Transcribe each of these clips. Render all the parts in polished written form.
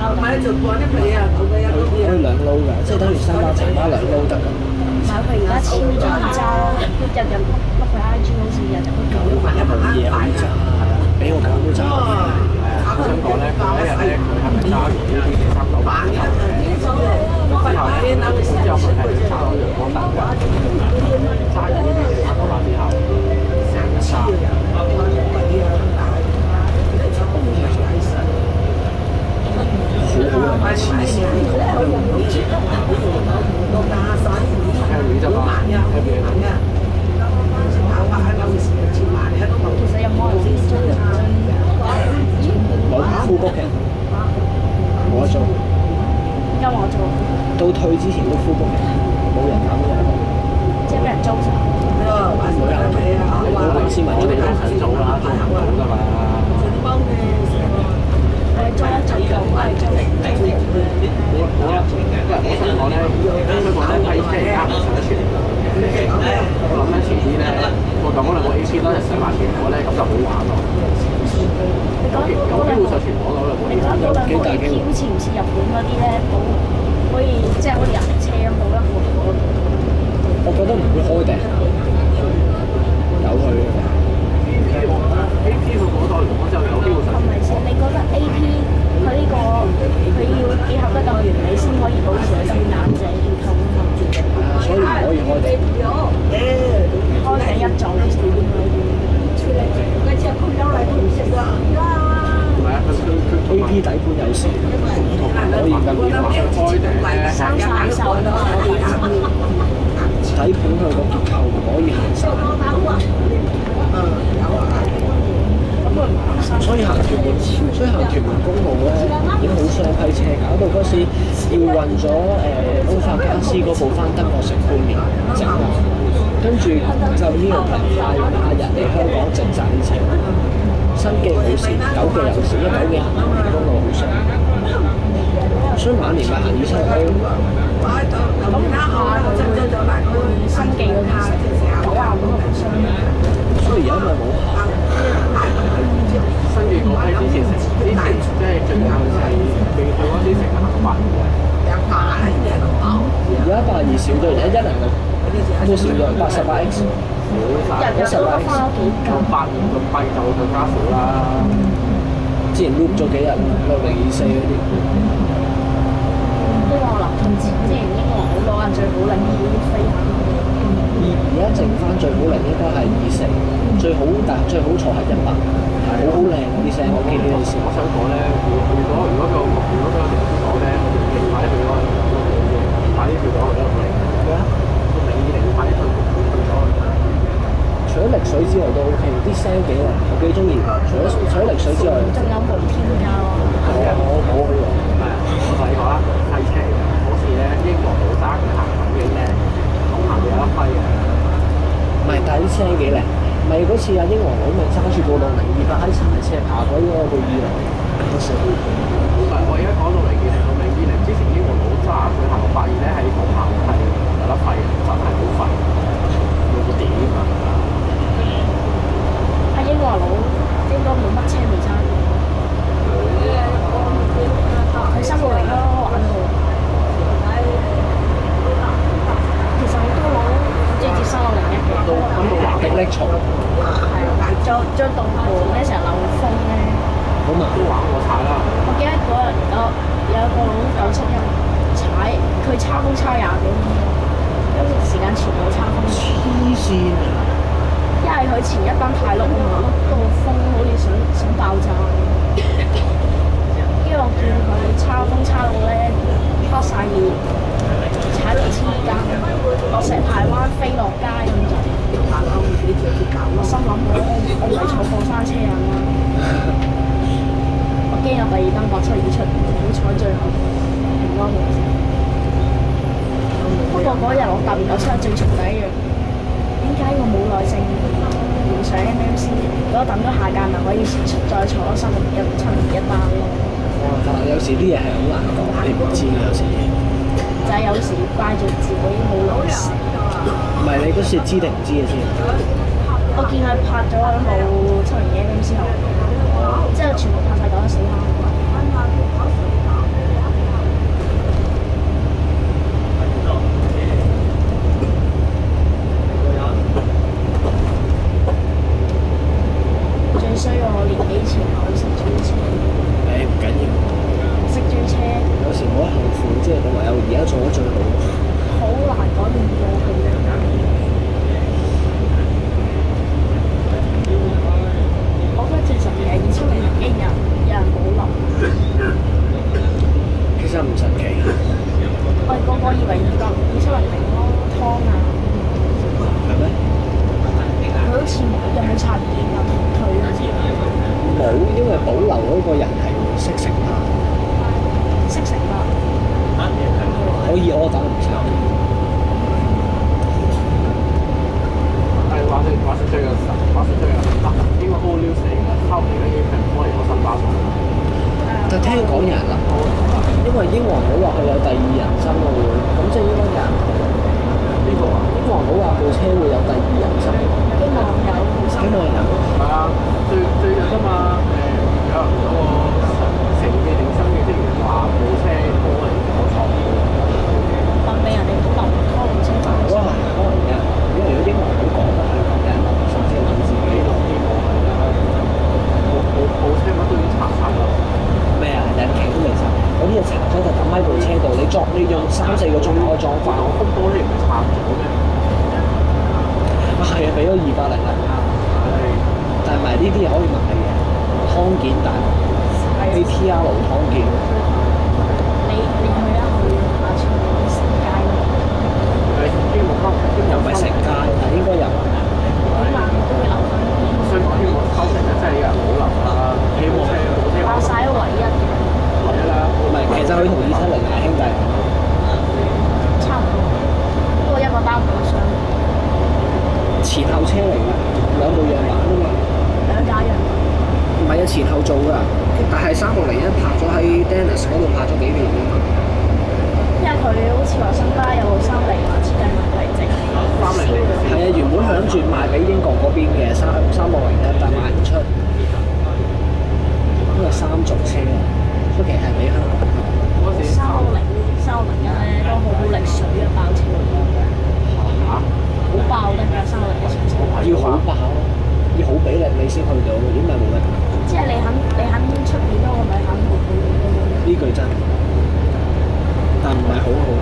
可以兩撈㗎，即係等於三包茶包兩撈得㗎。 唔係佢而家簽咗揸咯，日日碌佢 IG 好似日日都搞。 冇嘢可以揸，俾我搞都揸。 我想講咧，嗰一日咧，佢係咪揸完呢啲398之後咧，之後佢係揸咗陽光燈㗎，揸完呢啲398之後，成日揸。 好好啊！黐線， 其實有冇人知冇 full booking，冇得做。 因為我做到退之前都 full booking，冇人搞嘅。 即係俾人租晒。 冇人冇公司問我哋都想做啦，做唔到㗎嘛。 我哋租一陣就唔係租。 我想講咧，香港咧批車而家唔上得船，我諗咧遲啲咧，我當嗰兩個 AC 都係上埋全港咧，咁就好玩咯。有機會上全港嗰兩個。 你講嗰兩個 AP 好似唔似日本嗰啲咧，可以即係好似人力車咁冇得換嗰度。 我覺得唔會開訂，有佢嘅。 AP 佢嗰代嚟講就有機會上。 係咪先？你覺得 AP 佢呢個佢要結合得咁完美先可以保持佢咁硬淨結構啊嘛？ 所以唔可以開訂。 開頂一早先點啊？ 係啊，佢 AP 底盤有時可以咁樣開訂咧。 生晒手啦！ 底盤佢個結構唔可以行晒。所以行屯門公路咧已經好雙批車，搞到嗰時要運咗歐法加斯嗰部翻德國成半年整啊，跟住就呢個平快亞人嚟香港整晒啲車，新記冇事，九記有事，因為九記行屯門公路好雙，所以晚年咪行279。 咁新記嗰啲95個箱， 所以而家咪冇行。 新嘅嗰批之前即係最後係未去嗰時成日行8嘅。 而家82少咗，而家106都少咗88X。 日日都得翻幾嚿。 8年咁貴就更加少啦。 之前 loop 咗幾日6024嗰啲。 英皇流同之前英皇好攞人最好領要飛下。 而家剩翻最好領應該係24，最好但係最好坐係100，好靚啲聲。我見呢陣時， 我想講咧，如果個地方講咧，快啲去咗，快啲去咗去咗嚟。咩啊？個名已經快啲去咗。 除咗力水之外都 OK，啲聲幾靚，我幾中意。除咗力水之外， 仲有無添加咯。 係啊，我好好用。 係啊，我同你講啦，砌車嚟㗎，好似咧英國佬揸佢行緊嘅咧，同行有一揮嘅。 唔係，但係啲聲幾靚。咪嗰次阿英皇佬咪揸住部602喺柴車爬鬼嗰個2樓，嗰時。 唔係，我而家講到嚟2060、20之前英皇佬揸佢行682咧，喺同行係有得揮嘅，真係好廢，冇個點啊！ 阿英皇佬應該冇乜車未揸過，佢新路嚟咯玩到。其實好多佬中意接收我01嘅。 到華的叻嘈， 係啊，將棟盤咧成日漏風咧。 好麻都玩過踩啦。 我記得嗰日有個佬971踩，佢叉風叉20幾分鐘，因為時間全部叉風。 黐線啊！ 一係佢前一班太碌啊嘛，碌到風好似想爆炸。跟住我見佢叉風叉到咧黑晒要踩到黐筋，落成排灣飛落街咁就。我心諗我唔係坐過山車啊嘛，我驚有第二單872出，好彩最後平安無事。不過嗰日我搭971最嘈第一樣，點解我冇耐性唔上 MMC？如果等咗下屆咪可以再坐361單咯。 有時啲嘢係好難講，你唔知嘅有時。 就係有時怪住自己冇耐性。 唔係你嗰時知定唔知嘅先？ 我見佢拍咗冇701 MM 之後，之後全部拍晒914啦。 實唔神奇， 我哋個個以為270咯，湯啊， 係咩？ 佢好似有冇插電啊？退啊？ 冇，因為保留嗰個人係會識食飯， 識食啊？ 可以屙走唔使。 係話説最近應該 all news 嚟嘅，後期咧已經係開嚟個新巴士。 但聽講有人諗，因為英皇佬話佢有第二人生咯會，咁即係應該有人呢個啊， 英皇佬話部車會有第二人生， 希望有， 希望有。 係啊，最近啫嘛，有嗰個成嘅定新嘅職員話部車拖嚟搞錯嘅， 問俾人哋都留拖部車翻。 可能有，因為如果英皇佬講得係咁，有人諗甚至諗自己落呢個部車乜都已經查晒啦。 咩啊？引擎都未拆，嗰啲就拆咗就抌喺部車度，你用3-4個鐘頭裝翻。 我風波呢唔係拆咗咩？ 係啊，俾咗200零啦。但係唔係呢啲嘢可以買嘅，湯件但係 APR 湯件。 你去啊去下村成街咯， 又唔係成街，但應該有。 起碼都會留翻啲。 所以講呢個收成咧，真係有人保留啦。呢部車爆晒都唯一嘅， 唯一啦。 唔係，其實佢同270係兄弟。 差唔多，不過一個單冇雙， 前後車嚟㗎，兩部樣板啊嘛。 兩架樣。 唔係啊，前後做㗎，但係360拍咗喺 Dennis 嗰度拍咗幾年㗎嘛。 因為佢好似話新巴有3厘話設計問題整係啊，原本想住賣俾英國嗰邊嘅360咧，但係賣唔出，因為3軸車啊，所以其實係俾香港。 360咧都好力水啊，爆車好爆得㗎360嘅車。 要好爆咯，要好比例你先去到，如果唔係冇得打。 即係你肯出片咯，我咪肯回報呢句真，但唔係好好。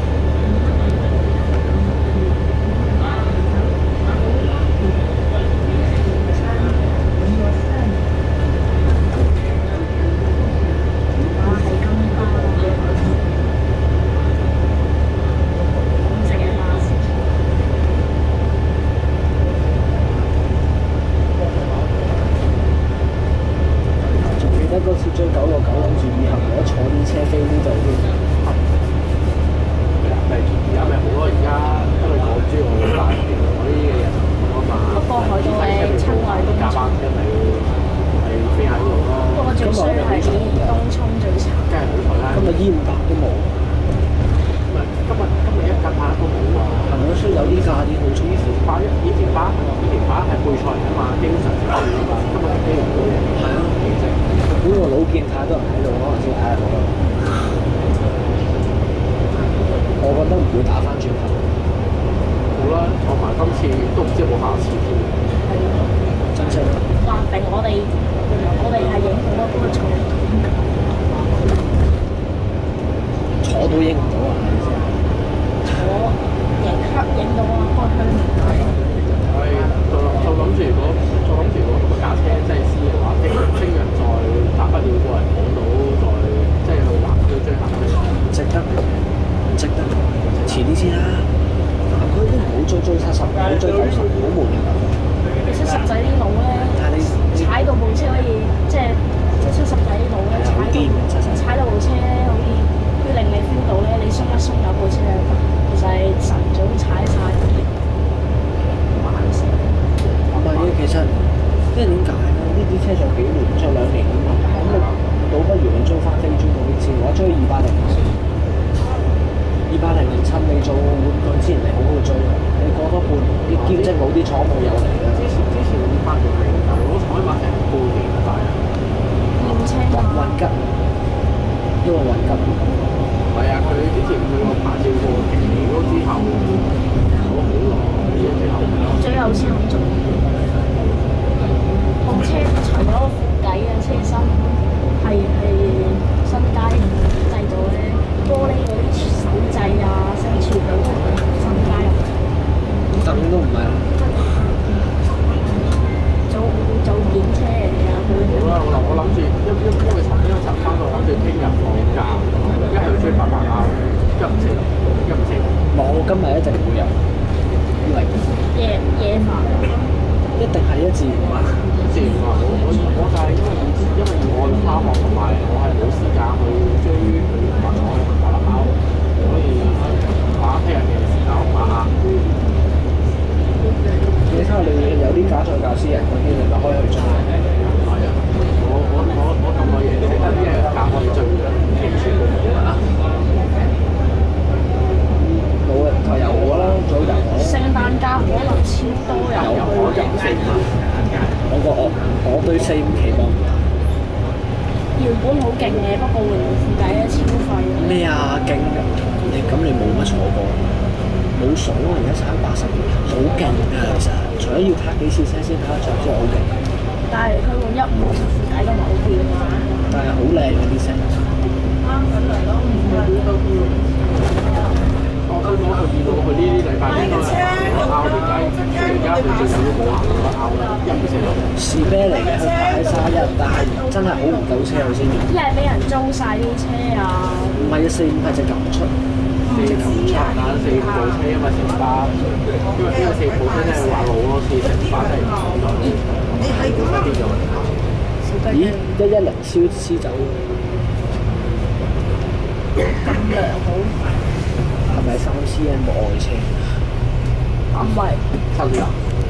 嗰次追969，諗住以後如果坐啲車飛呢度添。 而家咪好咯，而家因為港珠澳大橋嗰啲嘅人啊嘛， 過海都係親愛東加班一咪係飛喺度咯。 不過最衰係東涌最慘。 梗係好彩啦。 今日煙白都冇。 今日一架巴都冇啊。 係咪需有啲價啲好充款？ 以前巴係配菜嚟㗎嘛，經常食㗎嘛。今日機唔到嘢。 係啊，本來老見太多人喺度，可能先唉好啦。我覺得唔會打翻轉頭。 好啦，坐埋今次都唔知有冇下次添。 真心。 話定我哋係影好多都坐都影唔到啊！ 坐影到啊，不過香唔到。 係，就諗住如果咁架車真係試嘅話，聽日再打不了過嚟港島，再即係去南區追下。 值得，唔值得，遲啲先啦。南區都唔好追70，唔好追90，好悶嘅。 你70仔啲路咧，踩到部車可以即係70仔啲路咧，踩到部車咧，好似會令你 feel 到咧，你鬆一鬆有部車，其實係晨早踩晒慢死。 唔係嘅，其實因為點解咧？呢啲車仲有幾年，仲有2年啊嘛。咁你倒不如你追翻飛豬嗰啲先，我追280先。28007你做玩具之前，你好好追啊！你過多半年，啲兼職佬啲廠務有嚟啦。 之前280但係我廠買成半年啊，大啊！ 驗車運吉，因為運吉。 唔係啊，佢之前佢個牌照過期咗之後，搞好耐，之後先肯做。部車除咗個副計啊，車身係新街製造咧，玻璃嗰啲手掣啊、升柱嗰啲新街入。 凳都唔係。 做檢車嚟㗎， 好啦，我諗住因為尋翻到，諗住聽日放假，一係個榮富計嘅超費啊！ 咩啊？勁㗎！你冇乜坐過，冇數啊！而家380年，好勁㗎其實。除咗要拍幾次車先拍得着之外，好勁。 但係佢換150副計都冇變啊！ 但係好靚嗰啲車。 我見到佢呢啲禮拜應該係拗條街，而家佢最少都冇行過拗啦，入唔成。 士啤嚟嘅，佢排喺31，但係真係好唔夠車我先用。 一係俾人租晒啲車啊！ 唔係啊，45係隻撳出，4撳出， 但係4部車因為成巴，因為4部車真係話好多次成巴真係唔爽咗，你係咁啊？變咗。 咦？110燒走， 咁良好， 係咪3cm 愛車？ 唔係新㗎。